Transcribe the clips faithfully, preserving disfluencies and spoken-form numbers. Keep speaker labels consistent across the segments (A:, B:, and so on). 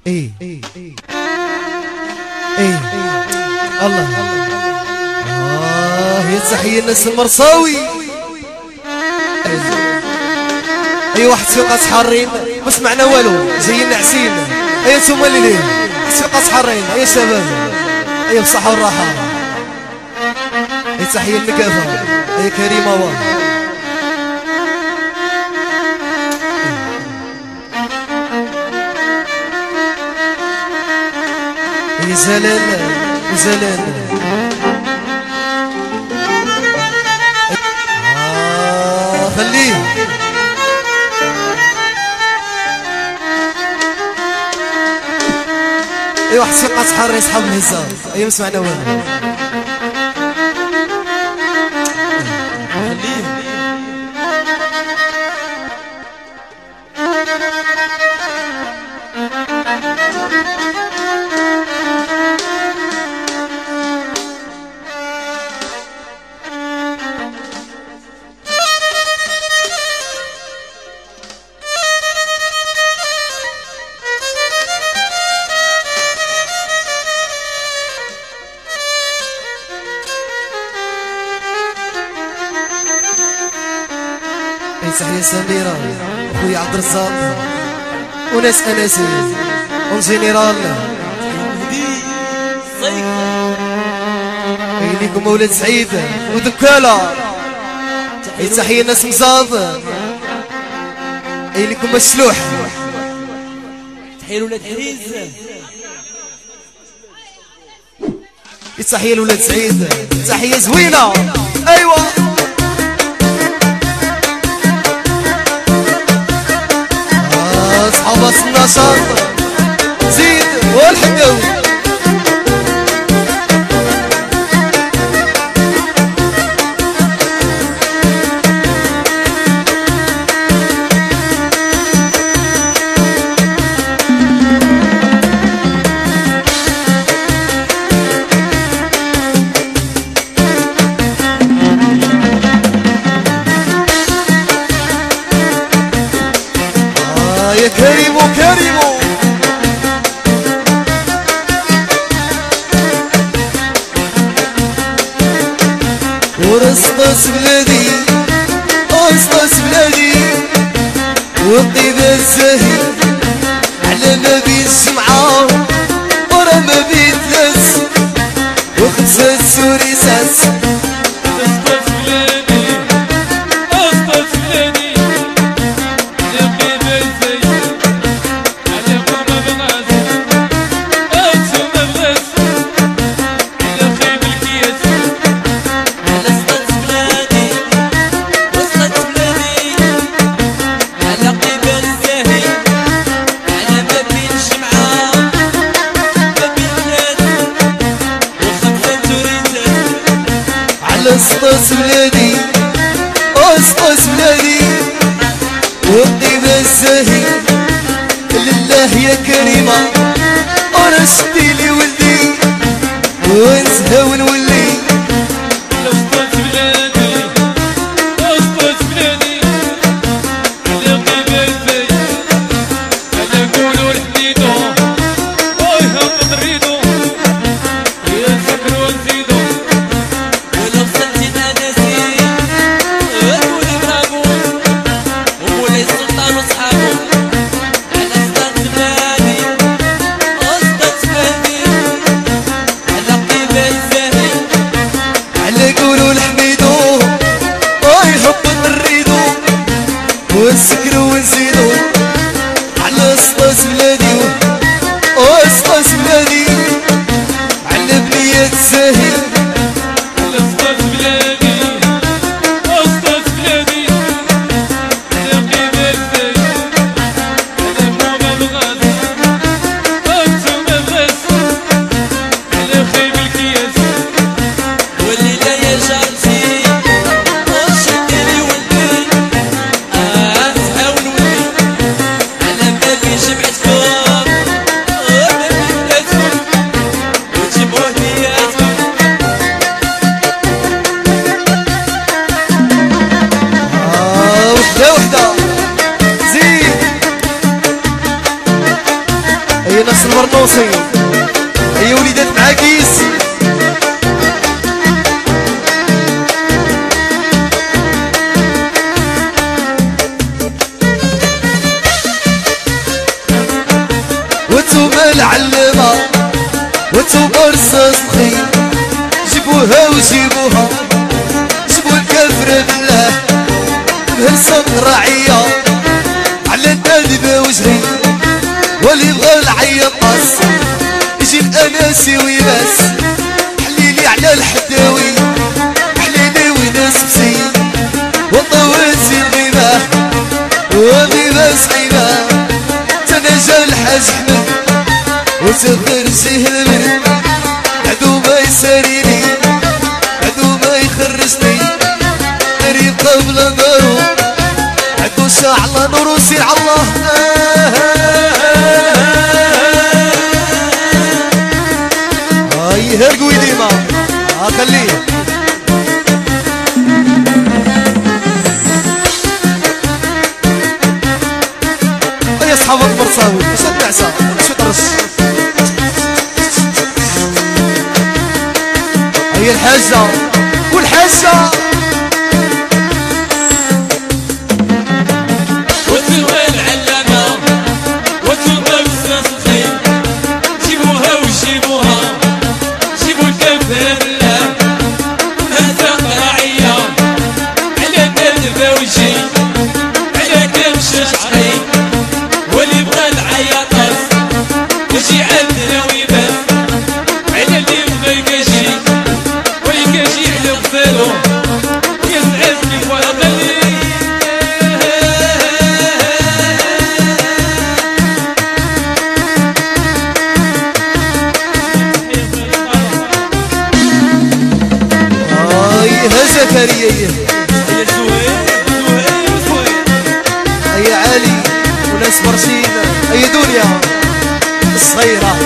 A: ايه ايه ايه الله اه يا تحية الناس المرصاوي. اي واحد سوق حارين ما سمعنا والو جايين نعسين. اي نتوما اللي ليه سوق حارين يا شباب. اي بصحة والراحة. اي تحية النقافة اي كريمة واه يا زلال وزلال. آه خليه اي واحد سيقة تحر يسحب الهزار. اي مسمعنا وين خليه تحية سميرة خويا عبد الرزاق وناس اناسي اون جينيرال ليكم ولاد سعيد ودكالة. تحية الناس مزاض اي ليكم الشلوح.
B: تحية لولاد حريز.
A: تحية لولاد سعيد. تحية زوينة ايوا اصحاب النشاط زيد والحقاوي. يا كريمو كريمو ورصقص بلادي رصقص بلادي والطيب الزهي على ما بين الجمعة ورا ما بين ثلاث وخمسة سوريسات. اسقس بلادي اسقس بلادي والطيب الزاهي لله يا كريمة ورشدي لي ولدي ونزهى ونولي.
B: اسقس بلادي اسقس بلادي الطيب الزاهي انا نقولوا لحديدو ويهبط ريدو يسكروا نزيدو. السلطان وصحابه على اسطات بلادي اسطات بلادي
A: البوصي هي وليدات معاكيس وانتوما العلمة وانتوما رصاصخي جيبوها وجيبوها جيبو الكافر بالله بهرسة راعية على الندبة وجهي واللي بغى العيط قص يجي الاناسي ويناس حليلي على الحداوي حليلي وناس بسي وطويتي الغيبة وغيبة سعيبة تنجا الحاج حمد وتغير سيه البرد عدو ما يساريني عدو ما يخرجني قريب قبل نارو عدو شعل نور وسير على الله هاي هرقوي ديما ها خليه هيا اصحاب اكبر صاوي شو النعسة شو طرش هي الحاجة والحاجة
B: وانتوما العلامة وانتوما الرصاصخي جيبوها وجيبوها جيبو الكافر بالله هزة قراعية على الندبة وجي على كبش شعري واللي بغى العياطس وجي عندنا ويبان على اللي بغا يكاجي ويكاجي على غفالو يسعدني وغني
A: هاي هزة كارية
B: يا زوين زوين زوين
A: هي عالي وناس برشين هي دنيا الصغيرة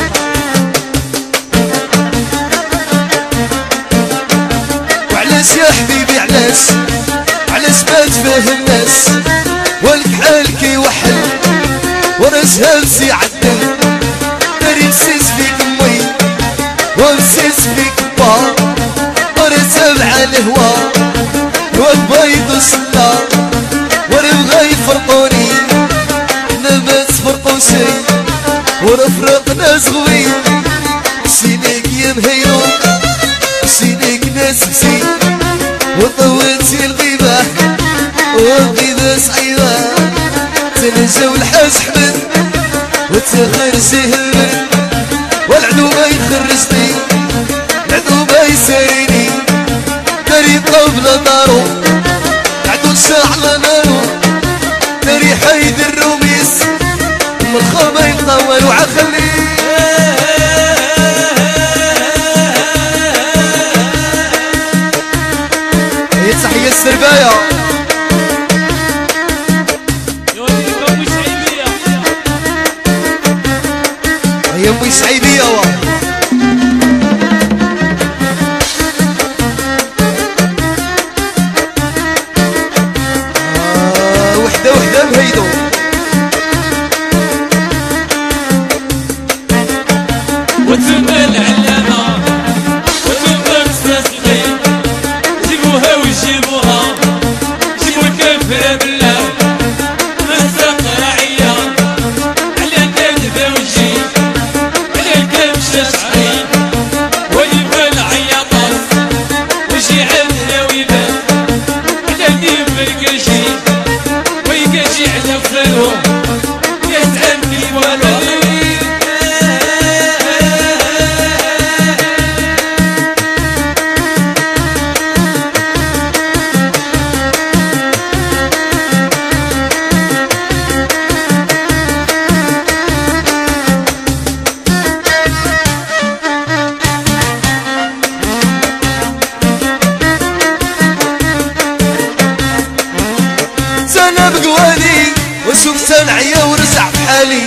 A: وعلاش يا حبيبي علاش علاش ما تفهم الناس والكحال كيوحل وناس هامسي عدل داري نسيس فيك امي ونسيس فيك با ورتابع الهوا والبيض وصلا وانا بغا يفرقوني احنا ما تفرقو شي ونفرق ناس غوي سينيك يا مهيلو سينيك ناس بسي وطويتي الغيبة والغيبة صعيبة تنجاو الحاج حمد وتخرجيه البرد والعدو ما يخرجني العدو ما يساريني داري قبل نارو عدو شعل نارو داري حيد الروميس من الخما يطول وعخلي هي تحية السرباية هي امي شعيبية والله وحدة وحدة مهيدو
B: وانتوما العلامة وانتوما الرصاصخي جيبوها وجيبوها جيبو الكافر بالله هزة قراعية على الندبة وجي على الكبش شعري واللي بغى العياطس وجي عندنا ويبان على اللي بغا ويكاجي على غفالو يسعدني وغني
A: انا بقوالي وشوف تنعيا ورجع بحالي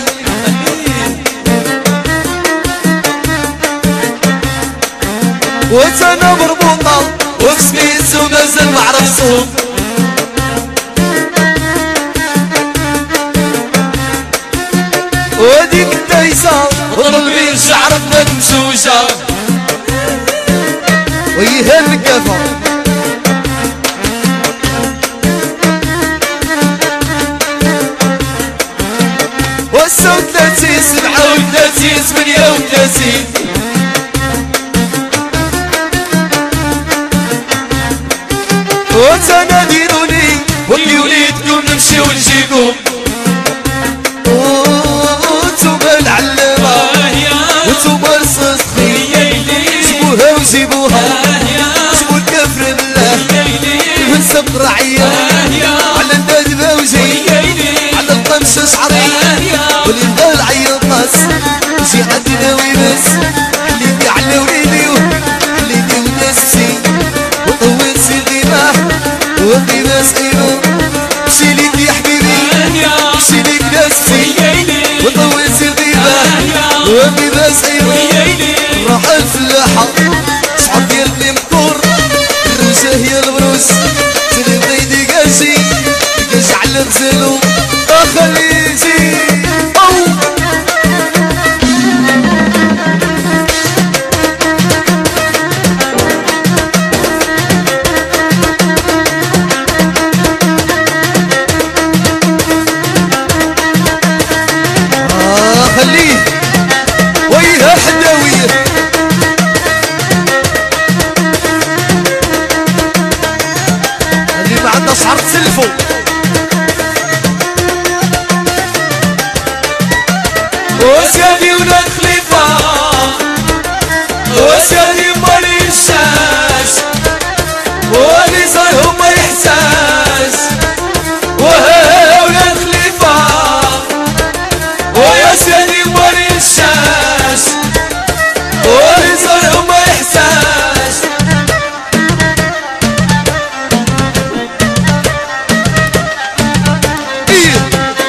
A: وتانا مربوطة وبسميتو مازال معرفتو وديك الداية عيسى
B: وضربي شعرك مشوشة
A: ويها الكفا وسا وثلاثين سبعة
B: وثلاثين ثمانية وثلاثين
A: وتناديروني
B: واللي وليدكم نمشي ونجيكم
A: وانتوما العلامة وانتوما الصدقين جيبوها وجيبوها جيبوا الكفر بالله يهزم الرعية على الندبة وجي على القمش شعري واللي بغى العيط ناس يجي عندنا ويبس خليني على وليدي خليني وناسي وطول سيدينا وقيمة سقيمة مشي ليك يا حبيبي مشي ليك ناسي وطول سيدينا وقيمة سقيمة راح الفلاحة شعب ديالني مكور الرجا هي البروس تلي بغيدي قاشي قاش على غزالو اخلي يجي او اه خليه ويها حداويه اللي ما عنده شعر تسلفو
B: وسيادي ولاد خليفة وسيادي مالي الشاش واللي صار هما إحساس وها ولاد خليفة ويا سيادي مالي الشاش واللي صار هما إحساس
A: ايه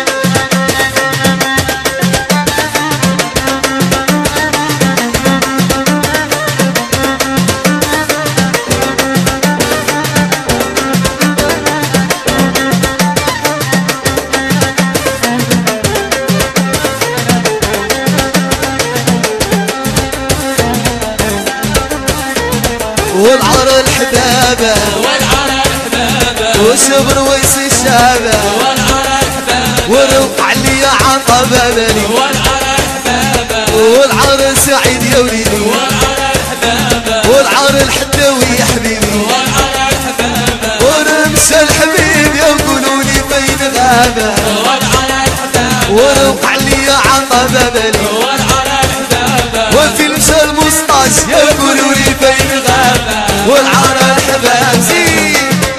A: والعار الحبابة
B: والعرى الحبابة
A: وشبر ويس الشابة
B: والعرى الحبابة
A: ورفع لي عطبة بلي
B: والعرى الحبابة
A: والعار سعيد يا وليدي
B: والعرى الحبابة
A: والعار الحداوي يا حبيبي
B: والعرى الحبابة
A: ورمش الحبيب يقولوا لي بين غابة
B: والعرى الحبابة
A: ورفع لي عطبة بلي
B: والعرى الحبابة
A: وفي المشى المسطاش يقولوا لي بين غابة والعار الحباب زين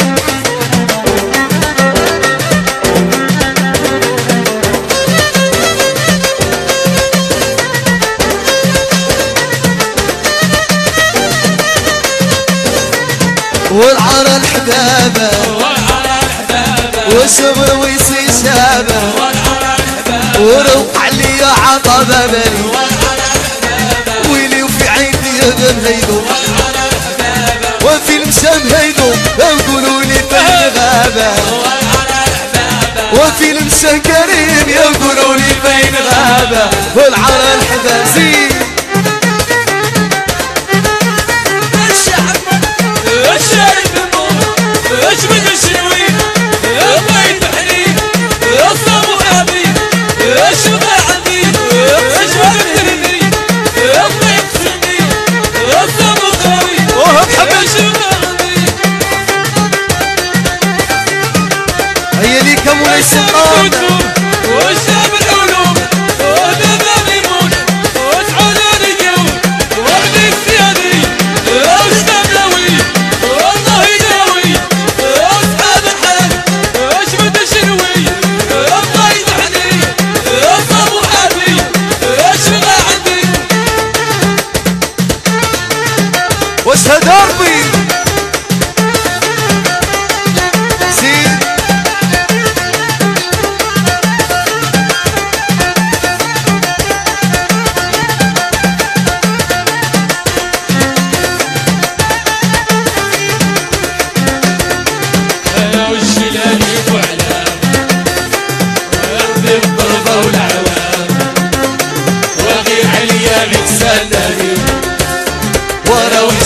A: والعار الحبابة
B: والعرى الحبابة
A: وشبر ويصي شابة
B: والعرى الحبابة
A: ورفع لي عطبة بلي
B: والعرى الحبابة
A: ويلي وفي عيني يا بنهيدو
B: والعرى الحبابة
A: وفي المشام هيدو يقولوا لي بين غابة
B: والعرى الحبابة
A: وفي المشام كريم يقولوا لي بين غابة والعار الحباب زين
B: الشعب الشارب الموت اجمد الشنوي البيت حنين الصبو حبيب الشغل عندي اجمد الترمي البيت سني الصبو قوي الشغل عندي
A: هيا ليك مولاي السلطان
B: والشعب العلوم والباب يموت وسعود الجو وردي السيادي الشعب لوي والله يداوي اصحاب الحال اجمد الشنوي البيت حنين الصبو حبيب الشغل عندي
A: واشهد ربي زين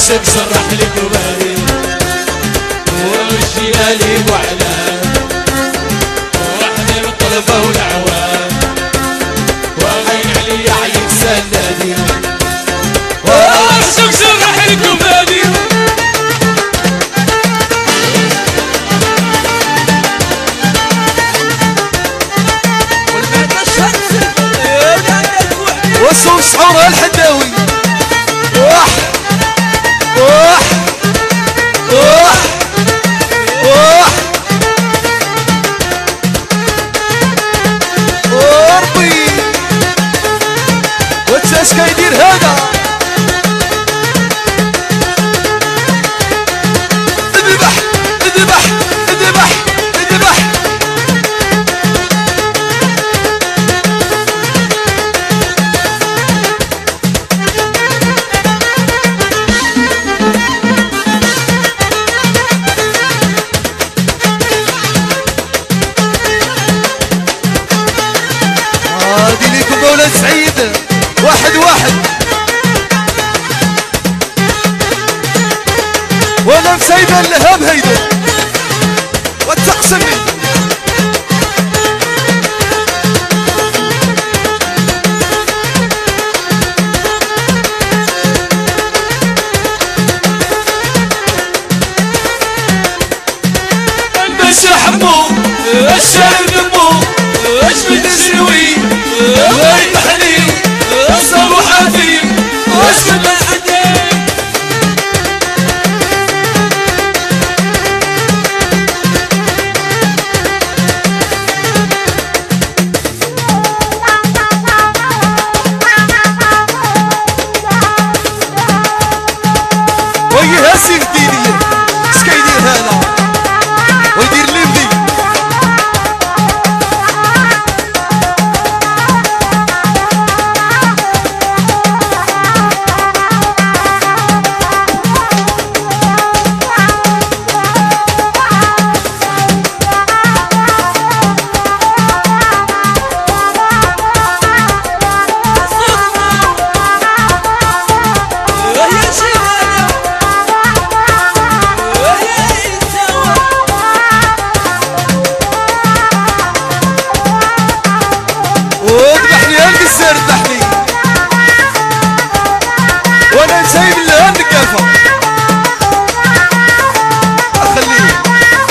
A: عشان نشرح لك وبالي
B: ومشينا لي وعلان واحنا بالطلبة والعوان وغين علي عيك سندي وعشان نشرح لك وبالي
A: وصوم سحور الحداوي واح واح واح واح وربي وتاش كيدير هذا اذبح اذبح اذبح اذبح مولد سعيد واحد واحد وانا مسيبه اللهام هيدا وتقسمي
B: باش حمو الشعر دمو اش بتسوي غير تحليل الصبح حفيم واش بالحديد
A: ويا هاسي الدينية اش كيدير هذا ويدير ليفي ارتاحلي وانا سايب اللي النقافه اخليه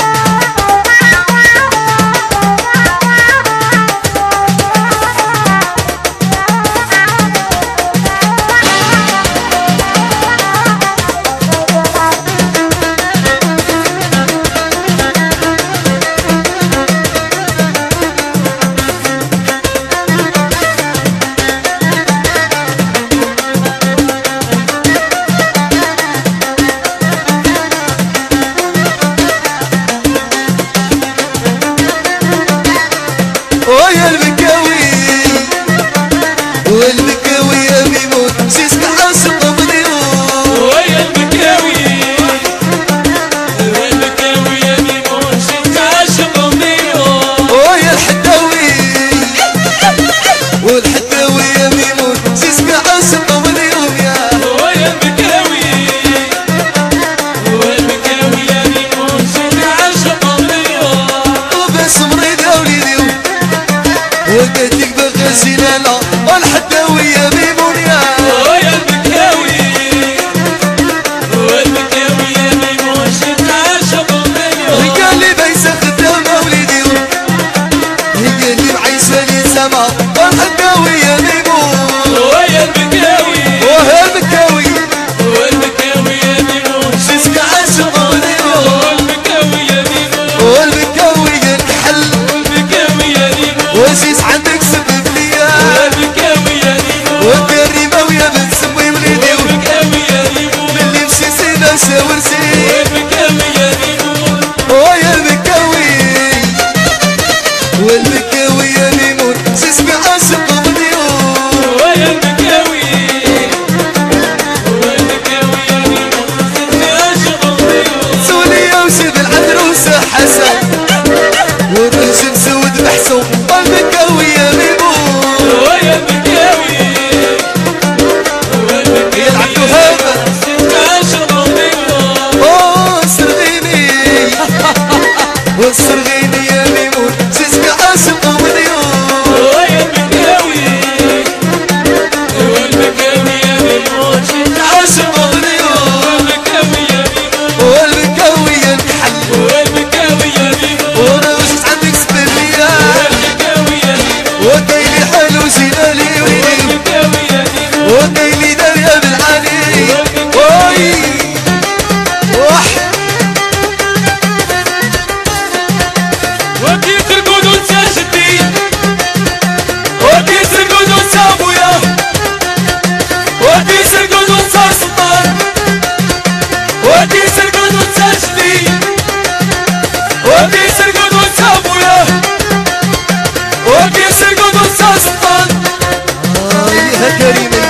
A: ويا المكاوي والمكاوي يا ميمون سيسك عاشق مليون
B: ويا المكاوي والمكاوي يا ميمون سيسك عاشق مليون
A: ويا الحداوي والحداوي يا ميمون سيسك عاشق مليون يا
B: ويا المكاوي والمكاوي يا ميمون سيسك عاشق مليون
A: وبس مريض يا وليدي وقتك بغسلالة والحداوي يا ميمون يا
B: ويا المكاوي والمكاوي يا ميمون سيسك عاشق مليون
A: قال لي بيسة خدامة وليدي هي اللي معيشة لي سما والحداوي يا ميمون
B: ويا المكاوي
A: وها المكاوي
B: والمكاوي يا ميمون
A: سيسك عاشق مليون
B: والمكاوي يا ميمون
A: والمكاوي الحل
B: والمكاوي يا ميمون
A: وسيس عندك سبب ليا
B: والمكاوي يا ميمون
A: والكريمة ويا بنت سمي وليدي
B: والمكاوي يا ميمون
A: اللي مشي سينا شاور سي
B: والمكاوي يا ميمون
A: ويا المكاوي والمكاوي يا ميمون سيسك عاشق مليون
B: ويا المكاوي والمكاوي يا ميمون سيسك عاشق مليون
A: سولية وشد العدروسة حسن والرجل سود محسوم والمكاوي يا ميمون
B: ويا المكاوي والمكاوي
A: يلعبوا هذا
B: سيسك عاشق
A: بغيني يا ميمون جيتك عاشق ومليون
B: ويا المكاوي والمكاوي يا ميمون جيتك
A: عاشق ومليون
B: والمكاوي يا ميمون
A: والمكاوي يا الكحل
B: والمكاوي يا ميمون
A: وانا وجدت عندك سبرية
B: والمكاوي يا ميمون
A: ودايلي حلو جلالي
B: والمكاوي يا ميمون
A: ودايلي داريا بالعالي وي وح
B: وكيف ترقد وانت شدي وكيف ترقد وانت ابويا وكيف ترقد وانت سلطان وكيف ترقد وانت شدي وكيف ترقد وانت ابويا وكيف ترقد وانت سلطان
A: آه يا كريمة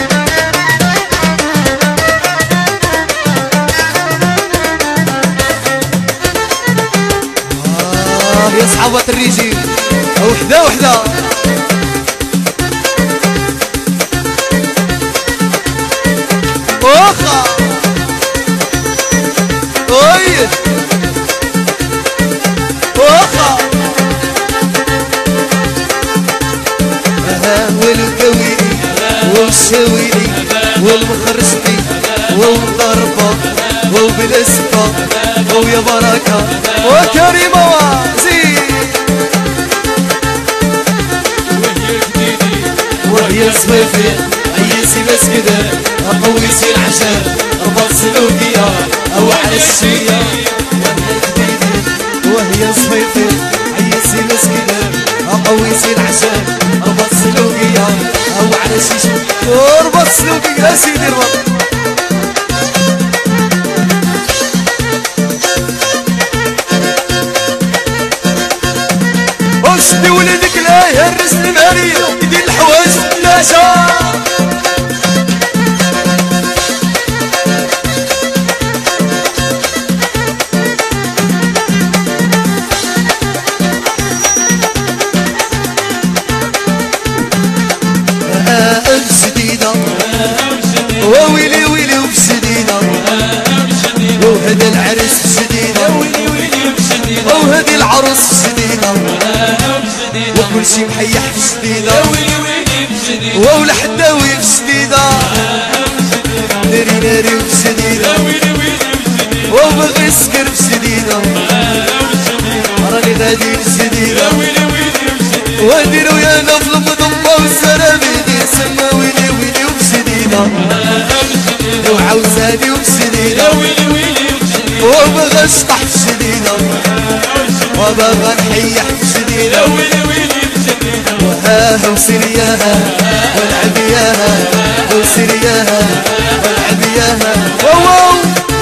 A: آه يا صحابة الرجيم وحدة وحدة واخا وي واخا والقويلي والشاويلي والمخرشتي والمغربة وبالاسفة ويا بركة وكريمة وزين
B: وهي جديدي
A: وهي صفيفي عيسي مسكدة قويسي العشاء ربط سلوكية أو على الشية وهي صفيفي عيسي مسكدة قويسي العشاء ربط سلوكية أو على الشيشة وربط سلوكية يا سيدي الرب وشدي ولدك لا يهرس المالي يدير الحوايج الناشا جديدة وويلي ويلي وبشديدة وهذا العرس بشديدة وهذه العروس بشديدة وكل شي محيح بشديدة وولا حداوي بشديدة ناري ناري وبشديدة وبغي سكر بشديدة راني غادي بشديدة وندير ويانا في المضمة والسلام يدير سما ويلي ويلي وبشديدة وعاوزاني وبشديدة وبغا نشطح بشديدة وبغا نحيح بشديدة وهاها وسرياها والعب ياها وسرياها والعب ياها واو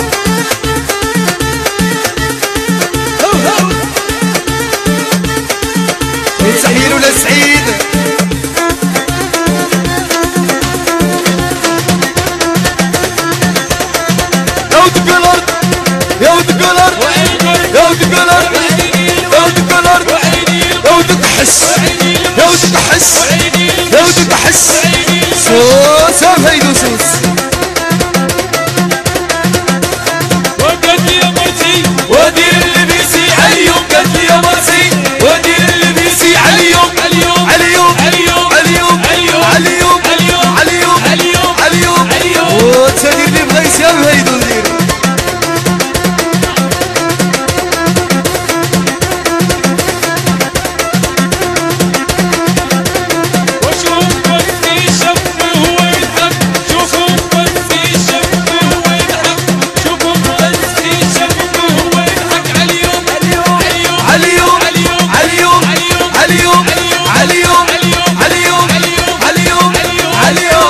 A: سعيد ولا سعيد يا ود القلر يا ود القلر يا ود القلر يا ود القلر يا ود الكحس يا ود الكحس يا ود الكحس سوس هيدو سوس
B: وقت لي يا مرسي ودير اللي بيسي عليهم قد لي يا مرسي ودير اللي بيسي عليهم عليهم
A: عليهم
B: عليهم
A: عليهم
B: عليهم
A: عليهم
B: عليهم
A: عليهم
B: عليهم
A: عليهم
B: عليهم
A: وتدير لي بغيت يا هيدو ندير
B: وشوف بس الشم هو يضحك شوفوا بس الشم هو يضحك شوفوا بس الشم هو يضحك عليهم عليهم
A: عليهم
B: عليهم
A: عليهم
B: عليهم
A: عليهم عليهم
B: عليهم
A: عليهم
B: عليهم
A: عليهم عليهم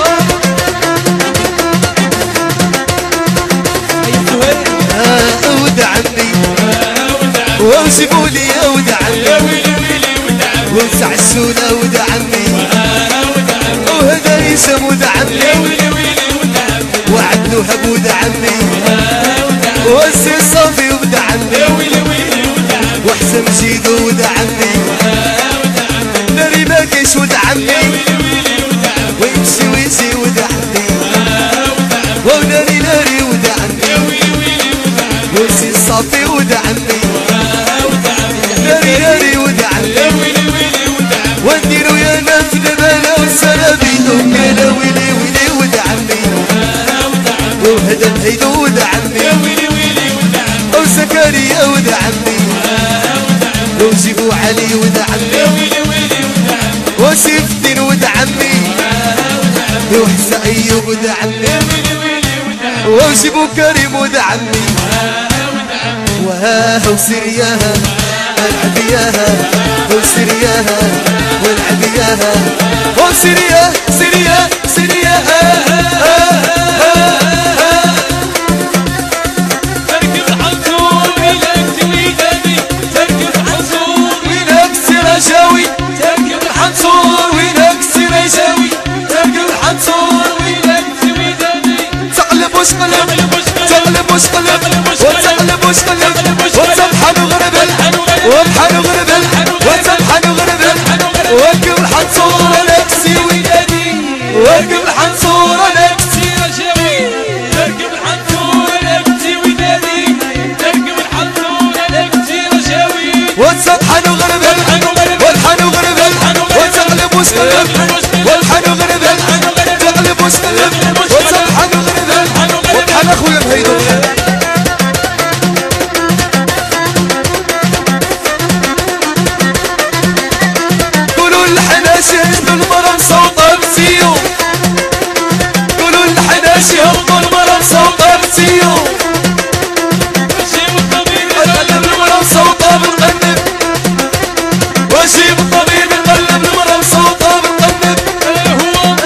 A: آه ود عمي وسيبوا لي يا ود عمي وسعسونا ود عمي وهذا يسم ود عمي وعدلو هب ود عمي والسي صافي ود عمي وحسن مجيدو ود عمي ناري باكيش ود عمي ويمشي ويجي ود عمي وناري ناري ود عمي والسي صافي ود عمي ويلي ويلي ود عمي وهدى الهيدو ود عمي وزكريا ود عمي وجيبوا علي ود عمي وسيف الدين ود عمي وحسن ايوب ود عمي وجيبوا كريم ود عمي وها وسرياها العبياها وسرياها والعبياها وسريا سريا سرياها
B: تركب حنصور وينك ويداني تركب حنصور
A: وينك سراجاوي تركب الحنصور وينك سراجاوي
B: تركب حنصور وينك ويداني
A: تقلب وش قلب تقلب وش قلب وتقلب وش قلب وتبحن وغربل وابحن وغربل وتبحن وغربل واركب الحنصور نفسي ويداني واركب الحنصور نفسي
B: رجاوي تركب الحنصور نفسي وداني تركب الحنصور نفسي رجاوي
A: وتبحن وغربل وابحن وغربل وتقلب وش قلب وابحن وغربل تقلب وش قلب وتبحن وغربل وابحن اخويا بهيدو شهدوا المرم صوت بسيو قولوا الحناش يهبطوا المرم صوت بسيو
B: وجيب الطبيب
A: نقلب المرم صوت بنقلب وجيب الطبيب نقلب المرم صوت بنقلب
B: هو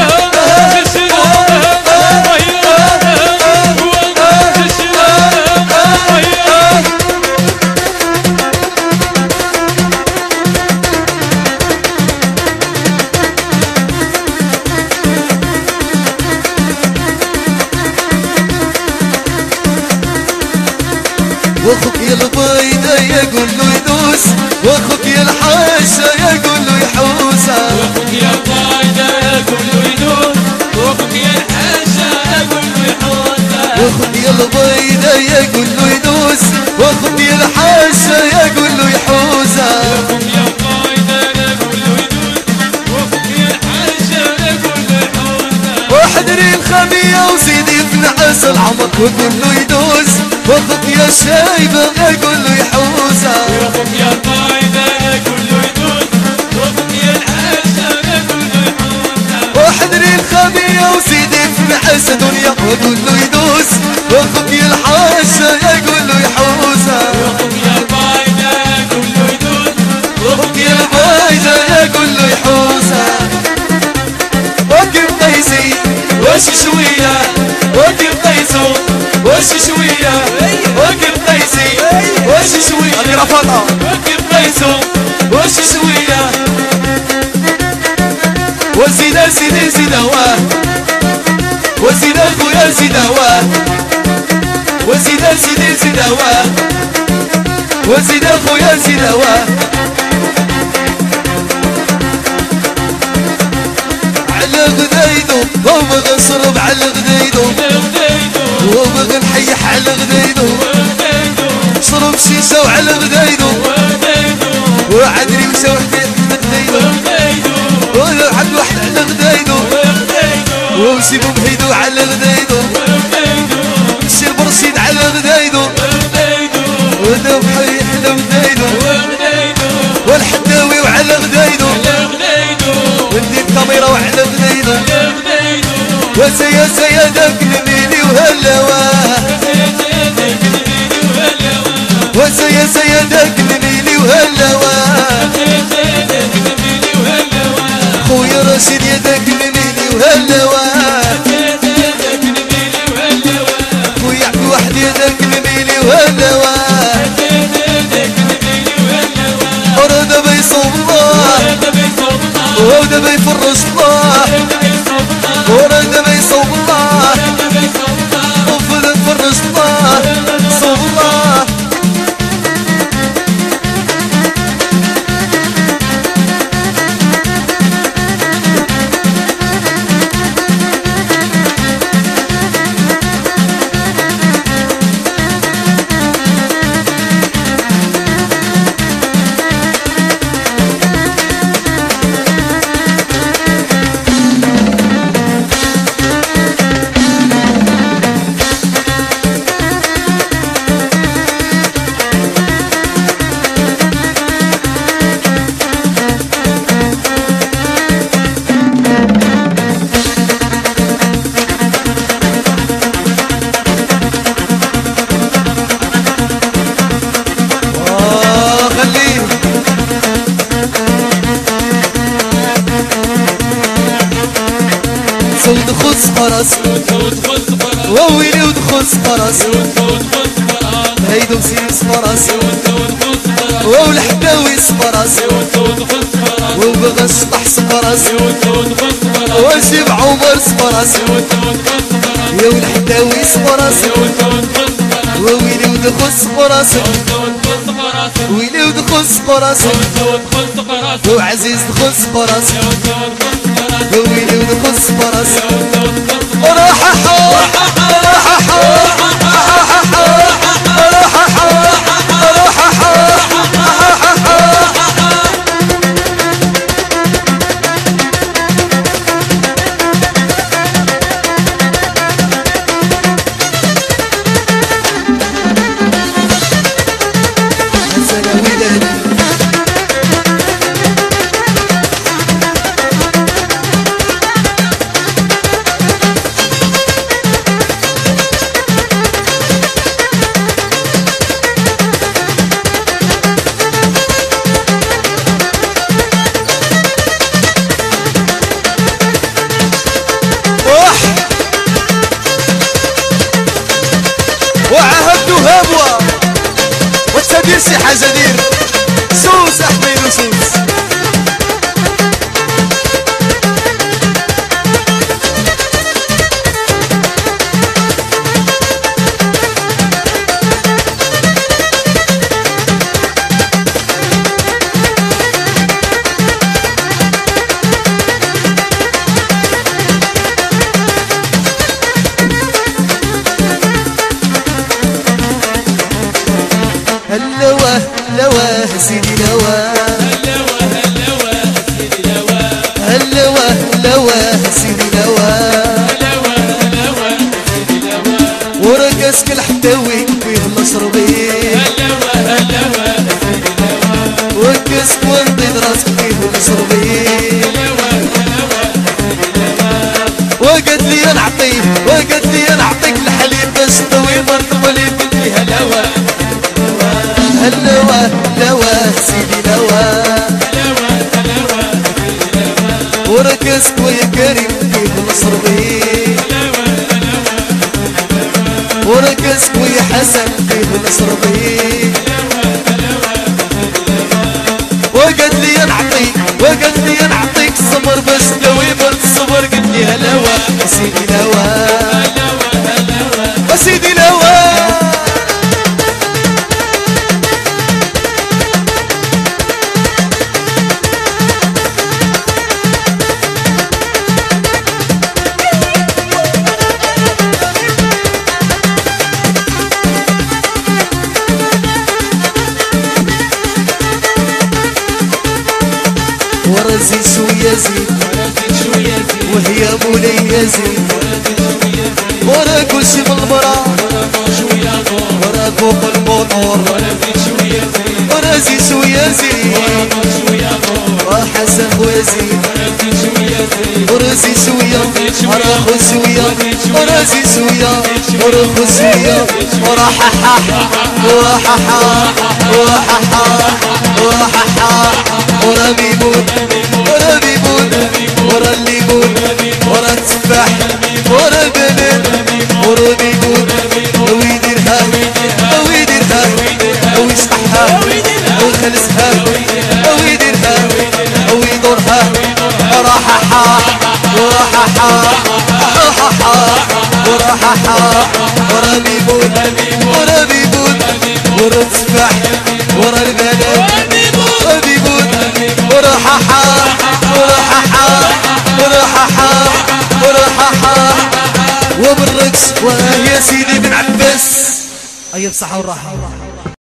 A: واخوك يا البيضة يقول له يدوس واخوك يا الحاشا يقول له يحوسه
B: واخوك يا البيضة يقول له يدوس واخوك يا الحاشا يقول له يحوسه
A: واخوك يا البيضة يقول له يدوس واخوك يا الحاشا يقول له يحوسه
B: واخوك يا البيضة يقول له يدوس واخوك يا الحاشا يقول له يحوسه
A: واحد ريل خمية وزيدي في نعاس العمر ويقول له يدوس واخوك يا شايبة يقول له يحوسه
B: واخوك يا البيضة يقول له يدوس واخوك يا الحاشا يقول له يحوسه
A: واحد ريل خمية وزيدي في نعاس دنيا ويقول له يدوس واخوك يا الحاشا يقول له يحوسه
B: واخوك يا البيضة يقول له يدوس
A: واخوك يا البيضة يقول له يحوسه وكيف قيسي وش شوية وكيف قيسو وش شوية وكيف قيسي وش شوية هذه رفضها
B: وكيف قيسو
A: وش شوية وزيدا سيدي زيدا واه وزيدا خويا زيدا واه وزيدا سيدي زيدا واه وزيدا خويا زيدا واه على غدايدو وبغى نصرب على غدايدو وبغى نحيح على غدايدو شرب شيشة وعلى غدايدو وعدري وشوح في غدايدو ولا حد واحد على غدايدو وسيبو بهيدو على غدايدو الشير برشيد على غدايدو ودا بحيح على غدايدو والحداوي وعلى غدايدو وندير كاميرا وعلى غدايدو وسيا سيا داك نميلي وهلاواه وسيا سيا داك نميلي وهلاواه خويا رشيد يا داك نميلي وهلاواه خويا عبد واحد يا داك نميلي وهلاواه ورد بيصوم الله ورد بيفرش الله ورد بيصوم الله وفد فرش الله صوم الله فرس وويلي ودخل فرس هيدو سيس فرس والحداوي فرس وبغش طحس فرس وشبع عمر فرس يا والحداوي فرس وويلي ودخل فرس ويلي ودخل فرس وعزيز دخل فرس ويلي ودخل فرس راح حار راح حار راح حار راح حار وعهدتها بوا وتدير شي حاجه دير سوس احمد وسوس هلوه هلوه سيدي لواه هلوه هلوه سيدي لواه ورقصك الحداوي فيه المشربي ورقصك ونضيد راسك فيه المشربي وقالت لي نعطيه وقالت لي نعطيك الحليب باش تضوي مرتبلي بنتي هلوه هلوه هلوه سيدي لواه ورقصك ويا كريم فيه المصربي ورقصك ويا حسن فيه المصربي وقالت لي نعطيك وقالت لي نعطيك الصبر باش تداوي برد الصبر قلت لي هلوه سيدي لواه سيدي لواه ورزي شوية زيد وهي مولاي يزيد ورا كل شي من المرا ورا فوق الموتور ورزي شوية زيد ورا حسن خوازيد ورزي شوية ورا خو شوية ورزي شوية ورا خو شوية ورا ححا ورا ححا ورا ححا ورا ححا ورا ميمون ورا ميمون ورا الليمون ورا التفاح ورا البنان ورا ميمون ويديرها ويديرها ويشطحها ويخلصها ويديرها ويدورها راحها وراحها وراحها ورا ميمون ورا ميمون ورا التفاح ورا البنان وراحها وراحها وراحها وراحها وبالرقص ويا سيدي بن عباس أي بصحة وراحة.